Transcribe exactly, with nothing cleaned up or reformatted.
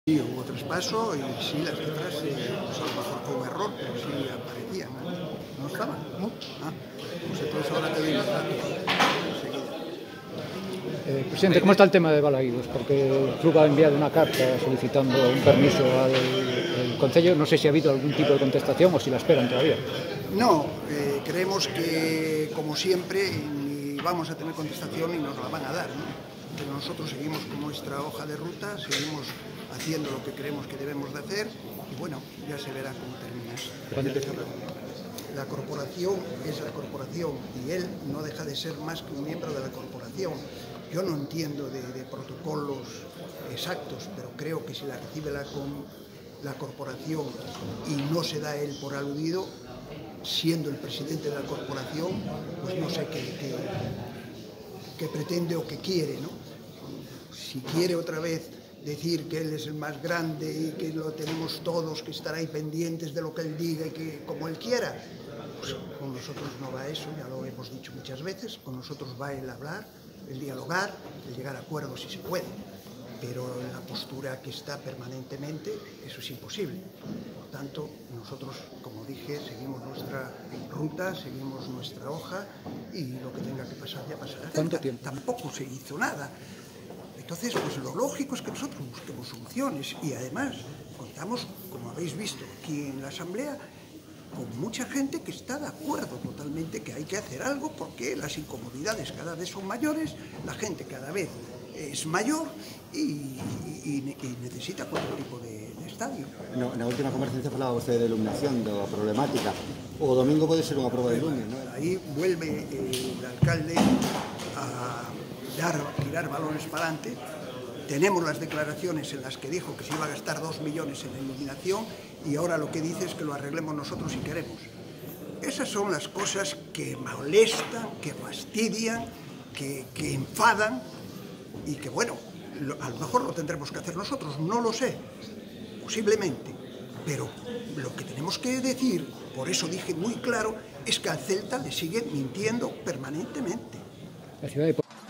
Sí, hubo traspaso y sí, las letras, eh, pues a lo mejor fue un error, pero sí aparecían, ¿no? ¿No estaban? ¿No? Ah, pues entonces ahora te doy los datos enseguida. Eh, presidente, ¿cómo está el tema de Balaídos? Porque el club ha enviado una carta solicitando un permiso al, al Concello. No sé si ha habido algún tipo de contestación o si la esperan todavía. No, eh, creemos que, como siempre, ni vamos a tener contestación ni nos la van a dar, ¿no? Pero nosotros seguimos con nuestra hoja de ruta, seguimos haciendo lo que creemos que debemos de hacer y bueno, ya se verá cómo termina. La corporación es la corporación y él no deja de ser más que un miembro de la corporación. Yo no entiendo de, de protocolos exactos, pero creo que si la recibe la, con, la corporación y no se da él por aludido, siendo el presidente de la corporación, pues no sé qué, qué, qué pretende o qué quiere, ¿no? Si quiere otra vez decir que él es el más grande y que lo tenemos todos, que estar ahí pendientes de lo que él diga y que como él quiera, pues con nosotros no va eso, ya lo hemos dicho muchas veces, con nosotros va el hablar, el dialogar, el llegar a acuerdos si se puede, pero en la postura que está permanentemente, eso es imposible. Por tanto, nosotros, como dije, seguimos nuestra ruta, seguimos nuestra hoja y lo que tenga que pasar ya pasará. ¿Cuánto tiempo? Tampoco se hizo nada. Entonces, pues lo lógico es que nosotros busquemos soluciones y además contamos, como habéis visto aquí en la Asamblea, con mucha gente que está de acuerdo totalmente que hay que hacer algo porque las incomodidades cada vez son mayores, la gente cada vez es mayor y, y, y necesita cualquier tipo de, de estadio. No, na última conversación falaba vostede de iluminación, da problemática. O domingo pode ser unha proba de lume, non? Aí vuelve eh, el alcalde a dar, tirar balones para adelante. Tenemos las declaraciones en las que dijo que se iba a gastar dos millones en la iluminación y ahora lo que dice es que lo arreglemos nosotros si queremos. Esas son las cosas que molestan, que fastidian, que, que enfadan y que, bueno, lo, a lo mejor lo tendremos que hacer nosotros, no lo sé, posiblemente, pero lo que tenemos que decir, por eso dije muy claro, es que al Celta le siguen mintiendo permanentemente. La ciudad de